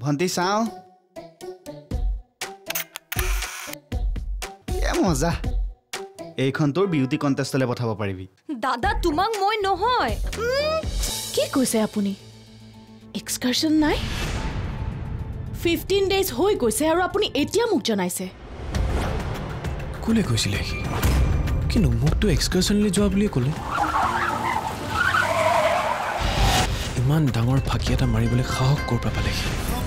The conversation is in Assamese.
ভন্টি চাওঁ মজা এইখন তোৰ বিউটি কণ্টেষ্টলৈ পঠাব পাৰিবি দাদা তোমাক মই নহয় কি কৈছে আপুনি এক্সকাৰশন নাই 15 ডেজ হৈ গৈছে আৰু আপুনি এতিয়া মোক জনাইছে কোনে কৈছিলে কিন্তু মোকতো এক্সকাৰশনলৈ যোৱা বুলি ক'লে ইমান ডাঙৰ ফাঁকি এটা মাৰিবলৈ সাহস ক'ৰ পৰা পালে